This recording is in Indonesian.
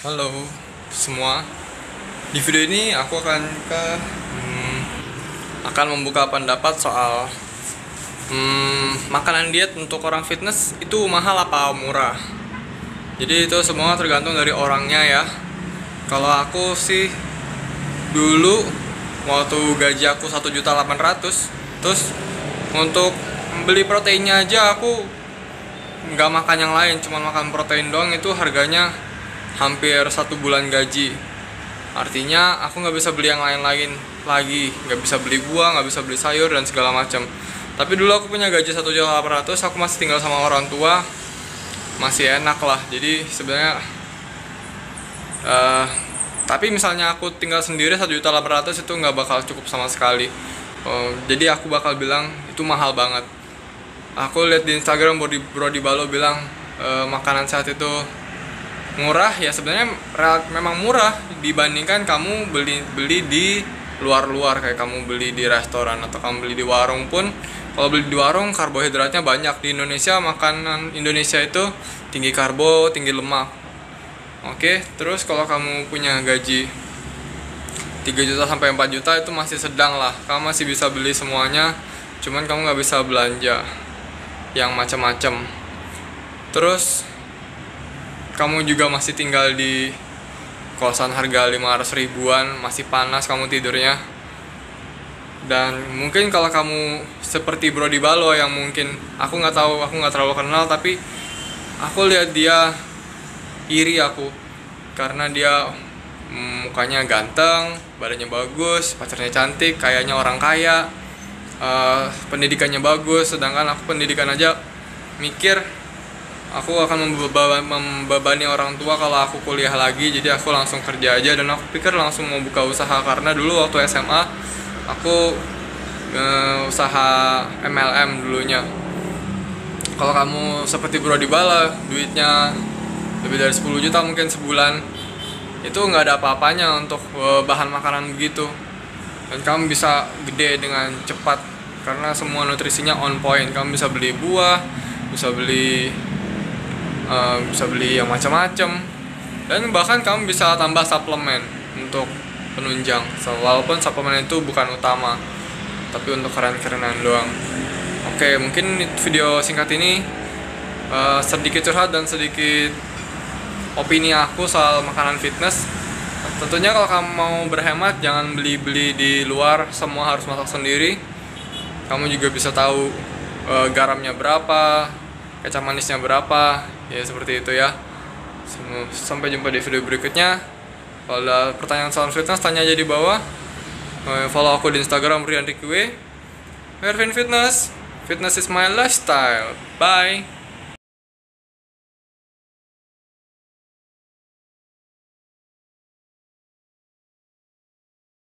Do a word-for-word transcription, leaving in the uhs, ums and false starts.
Halo semua. Di video ini aku akan ke hmm, akan membuka pendapat soal hmm, makanan diet untuk orang fitness itu mahal apa murah. Jadi itu semua tergantung dari orangnya ya. Kalau aku sih dulu waktu gaji aku satu juta delapan ratus, terus untuk beli proteinnya aja aku nggak makan yang lain, cuma makan protein doang, itu harganya hampir satu bulan gaji. Artinya aku nggak bisa beli yang lain-lain lagi, nggak bisa beli buah, nggak bisa beli sayur dan segala macam. Tapi dulu aku punya gaji satu juta delapan ratus, aku masih tinggal sama orang tua, masih enak lah. Jadi sebenarnya uh, tapi misalnya aku tinggal sendiri satu juta delapan ratus itu nggak bakal cukup sama sekali. Uh, jadi aku bakal bilang itu mahal banget. Aku lihat di Instagram Brody Brody Balo bilang uh, makanan sehat itu murah. Ya sebenarnya memang murah dibandingkan kamu beli beli di luar-luar, kayak kamu beli di restoran atau kamu beli di warung pun. Kalau beli di warung karbohidratnya banyak. Di Indonesia makanan Indonesia itu tinggi karbo, tinggi lemak. Oke, terus kalau kamu punya gaji tiga juta sampai empat juta itu masih sedang lah. Kamu masih bisa beli semuanya, cuman kamu nggak bisa belanja yang macam-macam. Terus kamu juga masih tinggal di kosan harga lima ratus ribuan, masih panas kamu tidurnya. Dan mungkin kalau kamu seperti Brody Balo yang mungkin aku nggak tahu, aku nggak terlalu kenal, tapi aku lihat dia iri aku karena dia mm, mukanya ganteng, badannya bagus, pacarnya cantik, kayaknya orang kaya, uh, pendidikannya bagus, sedangkan aku pendidikan aja mikir aku akan membebani orang tua kalau aku kuliah lagi. Jadi aku langsung kerja aja, dan aku pikir langsung mau buka usaha karena dulu waktu S M A aku uh, usaha M L M dulunya. Kalau kamu seperti Brody Bala, duitnya lebih dari sepuluh juta mungkin sebulan, itu nggak ada apa-apanya untuk uh, bahan makanan begitu, dan kamu bisa gede dengan cepat karena semua nutrisinya on point. Kamu bisa beli buah, bisa beli uh, bisa beli yang macam-macam, dan bahkan kamu bisa tambah suplemen untuk penunjang. So, walaupun suplemen itu bukan utama, tapi untuk keren-kerenan doang. Oke, mungkin video singkat ini uh, sedikit curhat dan sedikit opini aku soal makanan fitness. Tentunya kalau kamu mau berhemat, jangan beli-beli di luar, semua harus masak sendiri. Kamu juga bisa tahu e, garamnya berapa, kecap manisnya berapa, ya seperti itu ya. Sampai jumpa di video berikutnya. Kalau ada pertanyaan soal fitness, tanya aja di bawah. E, follow aku di Instagram Rian Ricky W. Ervin Fitness. Fitness is my lifestyle. Bye.